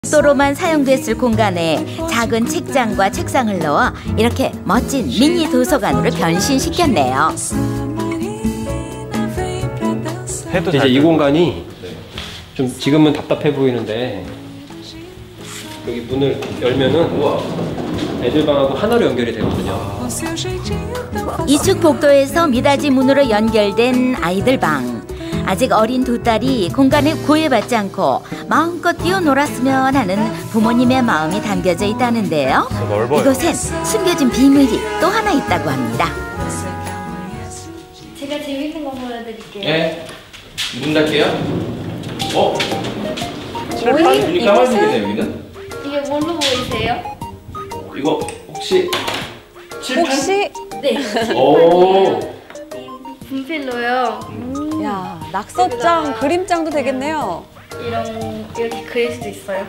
도로만 사용됐을 공간에 작은 책장과 책상을 넣어 이렇게 멋진 미니 도서관으로 변신시켰네요. 이제 이 공간이 좀 지금은 답답해 보이는데 여기 문을 열면은 애들 방하고 하나로 연결이 되거든요. 2층 복도에서 미닫이 문으로 연결된 아이들 방. 아직 어린 두 딸이 공간에 구애받지 않고 마음껏 뛰어놀았으면 하는 부모님의 마음이 담겨져 있다는데요. 이곳엔 숨겨진 비밀이 또 하나 있다고 합니다. 제가 재밌는 거 보여드릴게요. 네. 문 닫게요. 칠판 문이 까만색이네요, 여기는. 이게 뭘로 보이세요? 이거 혹시 칠판? 네. 오. 분필로요. 야, 낙서장, 그림장도 되겠네요. 이렇게 그릴 수도 있어요.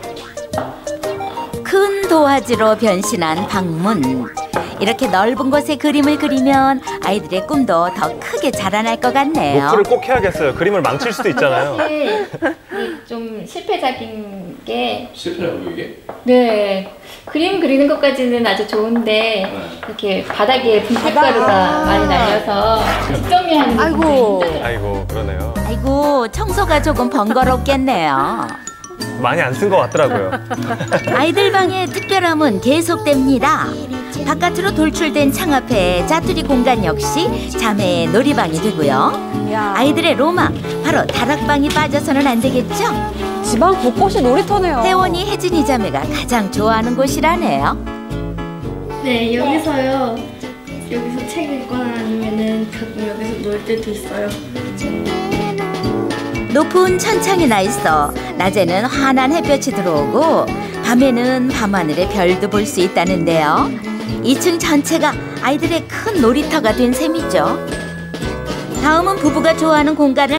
큰 도화지로 변신한 방문. 이렇게 넓은 곳에 그림을 그리면 아이들의 꿈도 더 크게 자라날 것 같네요. 노트를 꼭 해야겠어요. 그림을 망칠 수도 있잖아요. 사실 좀 실패작인 게 실패라고 이게? 네. 그림 그리는 것까지는 아주 좋은데 이렇게 바닥에 분필가루가 많이 날려서 뒷정리하는 게 힘들어요. 아이고, 그러네요. 아이고, 청소가 조금 번거롭겠네요. 많이 안 쓴 것 같더라고요. 아이들 방의 특별함은 계속됩니다. 바깥으로 돌출된 창 앞에 자투리 공간 역시 자매의 놀이방이 되고요. 아이들의 로망, 바로 다락방이 빠져서는 안 되겠죠? 집안 곳곳이 놀이터네요. 혜원이, 혜진이 자매가 가장 좋아하는 곳이라네요. 네, 여기서요. 여기서 책 읽거나 아니면은 가끔 여기서 놀 때도 있어요. 높은 천창이 나 있어 낮에는 환한 햇볕이 들어오고 밤에는 밤하늘의 별도 볼 수 있다는데요. 2층 전체가 아이들의 큰 놀이터가 된 셈이죠. 다음은 부부가 좋아하는 공간을